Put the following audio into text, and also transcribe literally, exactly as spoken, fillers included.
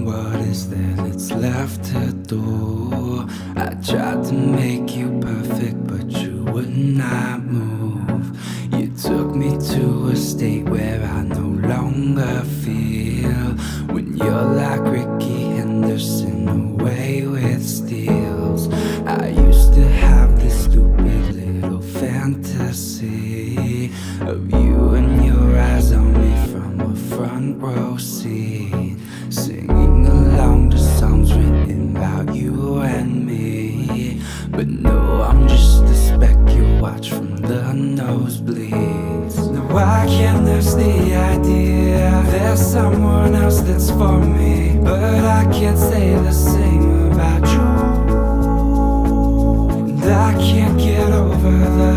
what is there that's left to do? I tried to make you perfect, but you would not move. You took me to a state where I no longer feel. When you're like Rickey Henderson, away with steals. I used to have this stupid little fantasy of you and your eyes on me from a front row seat, singing along to songs written about you and me. But no, I'm just a speck you watch from the nosebleeds. Now I can't lose the idea there's someone else that's for me, but I can't say the same about you. And I can't get over the